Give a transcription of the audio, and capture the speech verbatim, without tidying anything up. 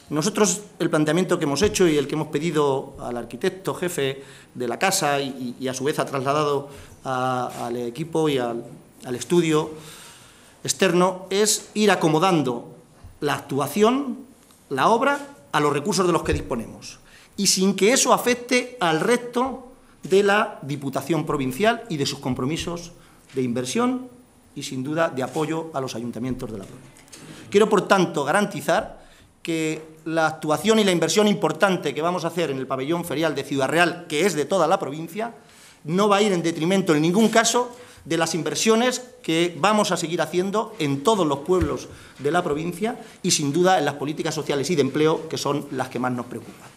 Nosotros, el planteamiento que hemos hecho y el que hemos pedido al arquitecto jefe de la casa y, y a su vez ha trasladado a, al equipo y al, al estudio externo es ir acomodando la actuación, la obra, a los recursos de los que disponemos y sin que eso afecte al resto de la Diputación Provincial y de sus compromisos de inversión y, sin duda, de apoyo a los ayuntamientos de la provincia. Quiero, por tanto, garantizar que la actuación y la inversión importante que vamos a hacer en el pabellón ferial de Ciudad Real, que es de toda la provincia, no va a ir en detrimento en ningún caso de las inversiones que vamos a seguir haciendo en todos los pueblos de la provincia y, sin duda, en las políticas sociales y de empleo, que son las que más nos preocupan.